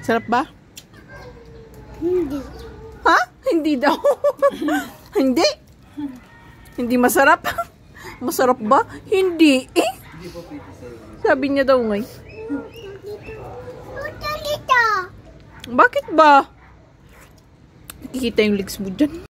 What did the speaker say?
Sarap ba? Hindi. Ha? Hindi daw. Hindi? Hindi masarap? Masarap ba? Hindi. Eh? Sabi niya daw ngay. Bakit ba? Nakikita yung legs mo dyan.